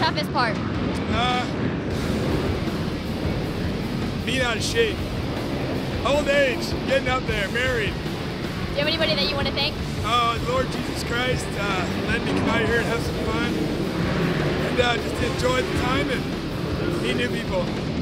toughest part? Being out of shape. Old age, getting up there, married. Do you have anybody that you want to thank? Oh, Lord Jesus Christ, letting me come out here and have some fun. And just enjoy the time and meet new people.